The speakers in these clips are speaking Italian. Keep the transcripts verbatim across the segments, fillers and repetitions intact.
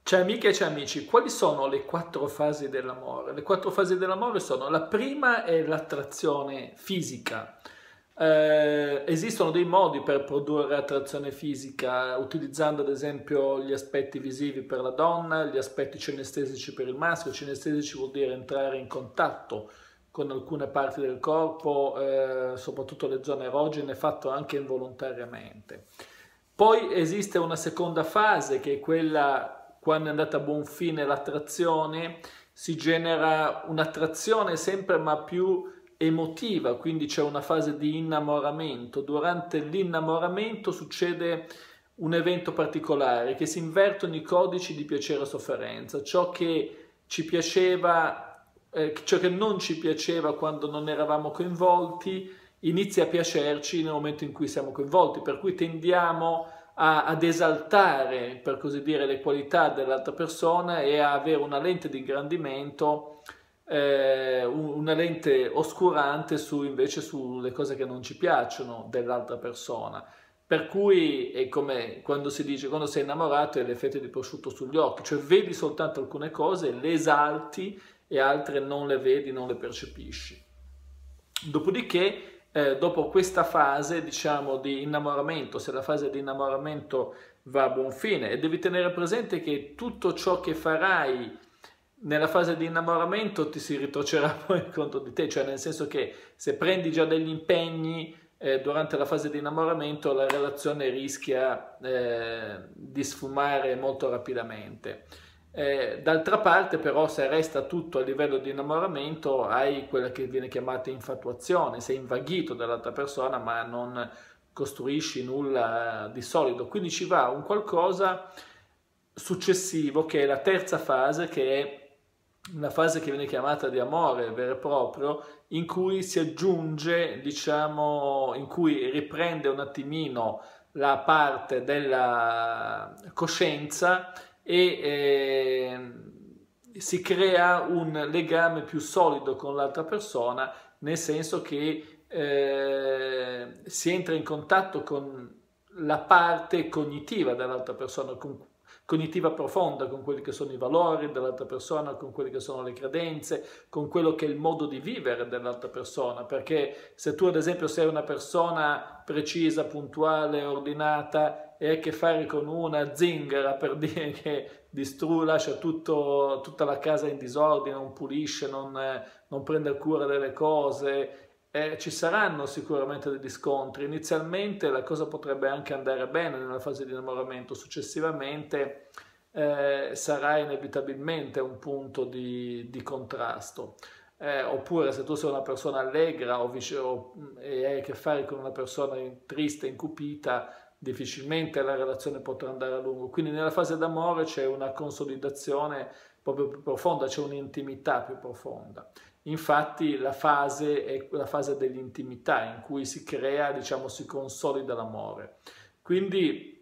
Ciao amiche e ciao amici, quali sono le quattro fasi dell'amore? Le quattro fasi dell'amore sono: la prima è l'attrazione fisica. Eh, esistono dei modi per produrre attrazione fisica utilizzando ad esempio gli aspetti visivi per la donna, gli aspetti cinestesici per il maschio. Cinestesici vuol dire entrare in contatto con alcune parti del corpo, eh, soprattutto le zone erogene, fatto anche involontariamente. Poi esiste una seconda fase che è quella quando è andata a buon fine l'attrazione, si genera un'attrazione sempre ma più emotiva, quindi c'è una fase di innamoramento. Durante l'innamoramento succede un evento particolare, che si invertono i codici di piacere e sofferenza. Ciò che ci piaceva, eh, ciò che non ci piaceva quando non eravamo coinvolti, inizia a piacerci nel momento in cui siamo coinvolti, per cui tendiamo a, ad esaltare, per così dire, le qualità dell'altra persona e a avere una lente di ingrandimento, eh, una lente oscurante su, invece sulle cose che non ci piacciono dell'altra persona. Per cui è come quando si dice, quando sei innamorato, è l'effetto di prosciutto sugli occhi, cioè vedi soltanto alcune cose, le esalti e altre non le vedi, non le percepisci. Dopodiché, eh, dopo questa fase, diciamo, di innamoramento, se la fase di innamoramento va a buon fine, e devi tenere presente che tutto ciò che farai nella fase di innamoramento ti si ritorcerà poi contro di te, cioè nel senso che se prendi già degli impegni eh, durante la fase di innamoramento, la relazione rischia eh, di sfumare molto rapidamente. Eh, d'altra parte però, se resta tutto a livello di innamoramento, hai quella che viene chiamata infatuazione, sei invaghito dall'altra persona ma non costruisci nulla di solido, quindi ci va un qualcosa successivo che è la terza fase, che è una fase che viene chiamata di amore vero e proprio, in cui si aggiunge, diciamo, in cui riprende un attimino la parte della coscienza e eh, si crea un legame più solido con l'altra persona, nel senso che eh, si entra in contatto con la parte cognitiva dell'altra persona, con, cognitiva profonda, con quelli che sono i valori dell'altra persona, con quelle che sono le credenze, con quello che è il modo di vivere dell'altra persona, perché se tu ad esempio sei una persona precisa, puntuale, ordinata e hai a che fare con una zingara, per dire, che distrugge, lascia tutto, tutta la casa in disordine, non pulisce, non, non prende cura delle cose, eh, ci saranno sicuramente degli scontri. Inizialmente la cosa potrebbe anche andare bene nella fase di innamoramento, successivamente eh, sarà inevitabilmente un punto di, di contrasto. Eh, oppure se tu sei una persona allegra o, o, e hai a che fare con una persona triste, incupita, difficilmente la relazione potrà andare a lungo. Quindi nella fase d'amore c'è una consolidazione proprio più profonda, c'è un'intimità più profonda. Infatti la fase è la fase dell'intimità, in cui si crea, diciamo, si consolida l'amore. Quindi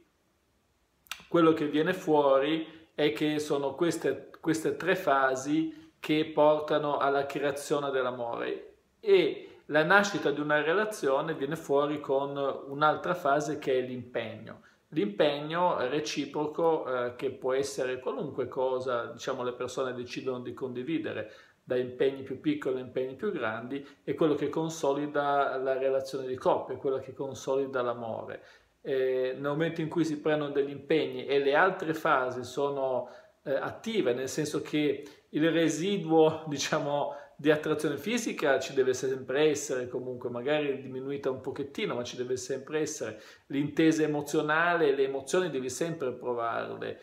quello che viene fuori è che sono queste, queste tre fasi che portano alla creazione dell'amore, e la nascita di una relazione viene fuori con un'altra fase che è l'impegno. L'impegno reciproco, eh, che può essere qualunque cosa, diciamo, le persone decidono di condividere, da impegni più piccoli a impegni più grandi, è quello che consolida la relazione di coppia, è quello che consolida l'amore. Eh, nel momento in cui si prendono degli impegni e le altre fasi sono eh, attive, nel senso che il residuo, diciamo, di attrazione fisica ci deve sempre essere, comunque magari diminuita un pochettino, ma ci deve sempre essere. L'intesa emozionale, le emozioni devi sempre provarle.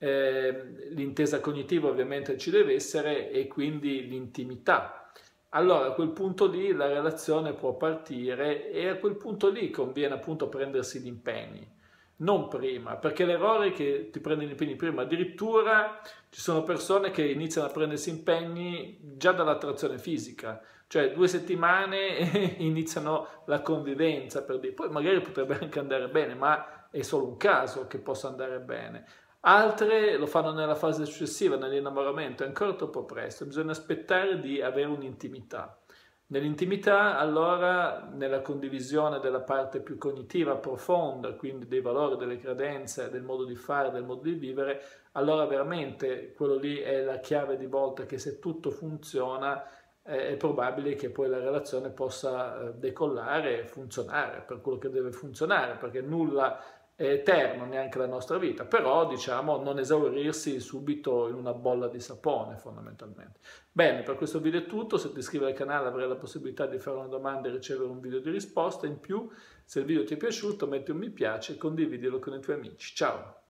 Eh, l'intesa cognitiva ovviamente ci deve essere, e quindi l'intimità. Allora a quel punto lì la relazione può partire, e a quel punto lì conviene appunto prendersi gli impegni, non prima, perché l'errore è che ti prendi gli impegni prima. Addirittura ci sono persone che iniziano a prendersi impegni già dall'attrazione fisica, cioè due settimane iniziano la convivenza, per dire. Poi magari potrebbe anche andare bene, ma è solo un caso che possa andare bene. Altre lo fanno nella fase successiva, nell'innamoramento, è ancora troppo presto, bisogna aspettare di avere un'intimità. Nell'intimità, allora, nella condivisione della parte più cognitiva profonda, quindi dei valori, delle credenze, del modo di fare, del modo di vivere, allora veramente quello lì è la chiave di volta, che se tutto funziona eh, è probabile che poi la relazione possa eh, decollare e funzionare per quello che deve funzionare, perché nulla è eterno, neanche la nostra vita, però diciamo non esaurirsi subito in una bolla di sapone fondamentalmente. Bene, per questo video è tutto. Se ti iscrivi al canale avrai la possibilità di fare una domanda e ricevere un video di risposta. In più, se il video ti è piaciuto, metti un mi piace e condividilo con i tuoi amici. Ciao!